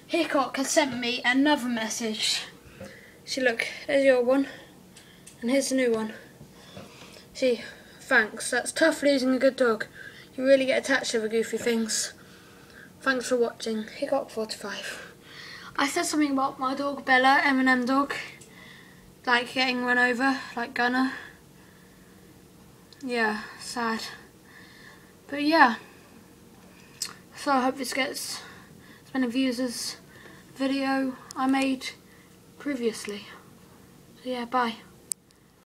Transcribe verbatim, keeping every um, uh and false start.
Hickok has sent me another message. See, look, there's your one, and here's the new one. See, thanks. That's tough losing a good dog. You really get attached to the goofy things. Thanks for watching. Hickok forty-five. I said something about my dog Bella, M and M dog, like getting run over, like Gunner. Yeah, sad. But yeah, so I hope this gets as many views as the video I made previously. So yeah, bye.